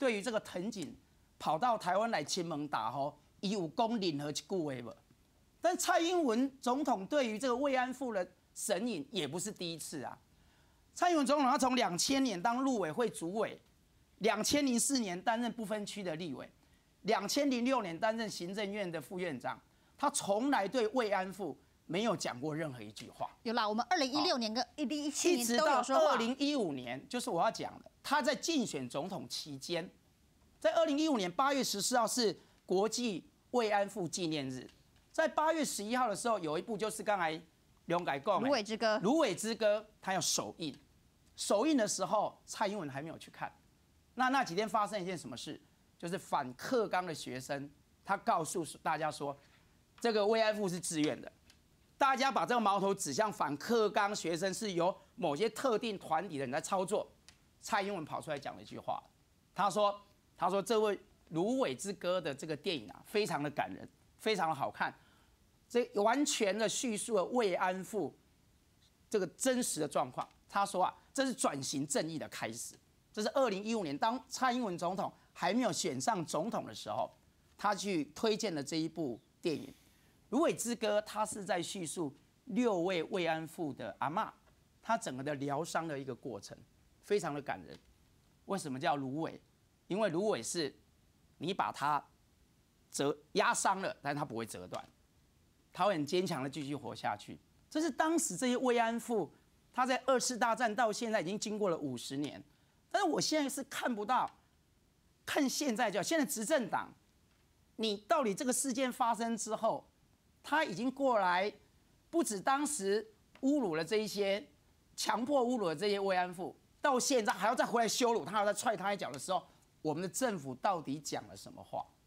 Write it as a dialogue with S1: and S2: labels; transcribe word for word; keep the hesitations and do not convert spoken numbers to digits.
S1: 对于这个藤井跑到台湾来亲门打吼，伊有讲任何一句话无？但蔡英文总统对于这个慰安妇的神隐也不是第一次啊。蔡英文总统他从两千年当陆委会主委，两千零四年担任不分区的立委，两千零六年担任行政院的副院长，他从来对慰安妇没有讲过任何一句话。
S2: 有啦，我们二零一六年跟二零一七年
S1: 一直到
S2: 都有说话。
S1: 二零一五年，就是我要讲的，他在竞选总统期间，在二零一五年八月十四号是国际慰安妇纪念日，在八月十一号的时候，有一部就是刚才刘改讲的《
S2: 芦苇之歌》，
S1: 《芦苇之歌》它要首映，首映的时候蔡英文还没有去看。那那几天发生一件什么事？就是反课纲的学生，他告诉大家说，这个慰安妇是自愿的。大家把这个矛头指向反课纲学生是由某些特定团体的人在操作。蔡英文跑出来讲了一句话，他说：“他说这位《芦苇之歌》的这个电影啊，非常的感人，非常的好看，这完全的叙述了慰安妇这个真实的状况。”他说啊，这是转型正义的开始。这是二零一五年，当蔡英文总统还没有选上总统的时候，他去推荐的这一部电影《芦苇之歌》，它是在叙述六位慰安妇的阿嬷，她整个的疗伤的一个过程，非常的感人。为什么叫芦苇？因为芦苇是你把它折压伤了，但是它不会折断，它会很坚强的继续活下去。这是当时这些慰安妇，她在二次大战到现在已经经过了五十年，但是我现在是看不到，看现在就现在执政党，你到底这个事件发生之后，他已经过来，不止当时侮辱了这一些，强迫侮辱了这些慰安妇，到现在还要再回来羞辱他，还要再踹他一脚的时候，我们的政府到底讲了什么话？